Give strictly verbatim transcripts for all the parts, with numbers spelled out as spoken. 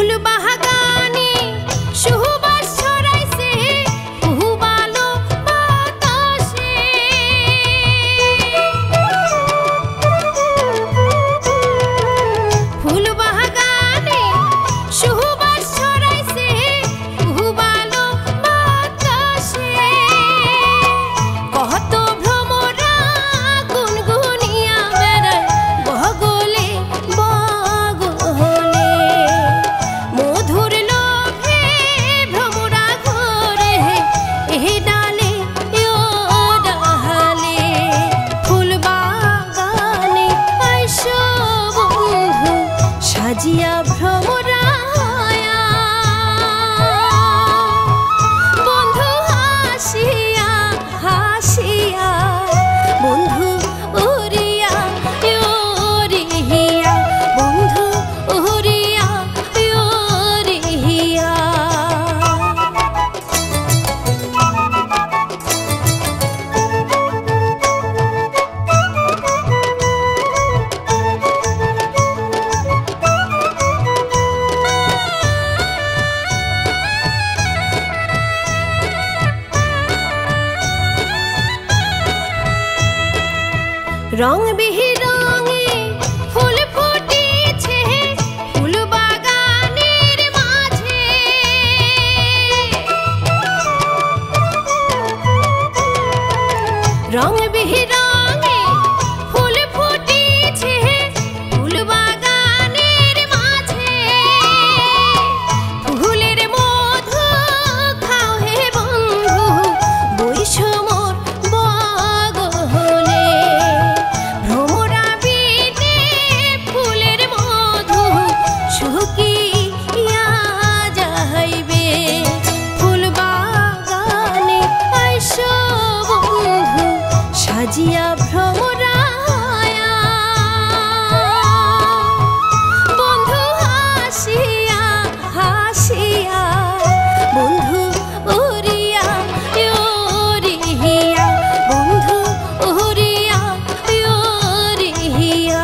সাজিয়া ভ্রমরায়া বন্ধু হাসিয়া হাসিয়া বন্ধু উড়িয়া উড়িয়া বন্ধু উড়িয়া উড়িয়া রং বিরঙে ফুল ফুটেছে ফুল বাগানের মাঝে রং বিরঙে ফুল ফুটেছে ফুল বাগানের মাঝে ফুলের মধু খাও হে বন্ধু বৈষমর বগলে ভ্রমরা বিনে ফুলের মধু শুকিয়া যাইবে ফুল বাগানে আইসো বন্ধু সাজিয়া ভ্রমরায়া বন্ধু হাসিয়া হাসিয়া বন্ধু উড়িয়া উড়িয়া বন্ধু উড়িয়া উড়িয়া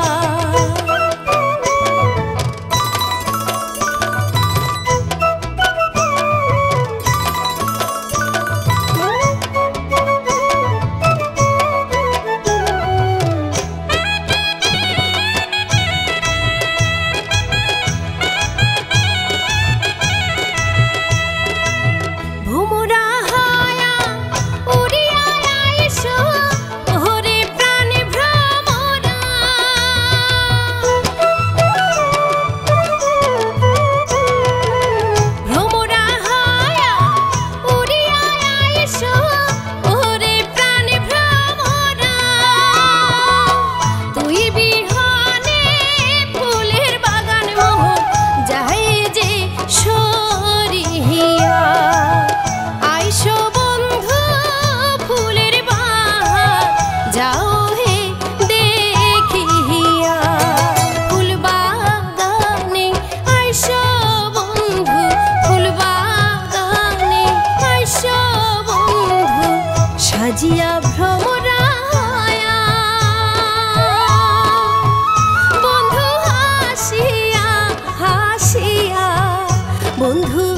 ভ্রমরা হায়া উড়িয়া আইসো ওরে প্রাণে ভ্রমরা ভ্রমরা হায়া উড়িয়া আইসো ওরে প্রাণে ভ্রমরা তুই বিহনে ফুলের বাগান মোহ যাই যে সরিয়া আইসো বন্ধু ফুলের বাহার যাও হে দেখিয়া ফুল বাগানে আইসো বন্ধু ফুল বাগানে আইসো বন্ধু সাজিয়া ভ্রমরায়া বন্ধু হাসিয়া হাসিয়া বন্ধু